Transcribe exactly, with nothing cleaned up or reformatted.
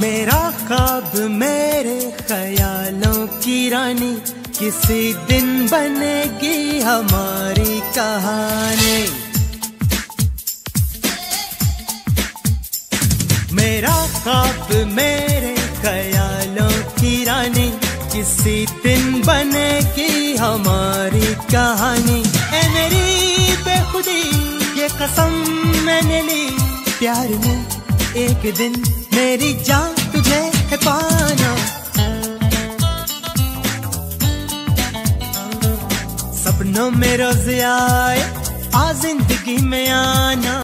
मेरा ख्वाब मेरे ख्यालों की रानी, किसी दिन बनेगी हमारी कहानी। मेरा ख्वाब मेरे ख्यालों की रानी, किसी दिन बनेगी हमारी कहानी। ए मेरी बेखुदी ये कसम मैंने ली, प्यार में एक दिन मेरी जान तुझे है पाना। सपनों में रोज आए आ जिंदगी में आना।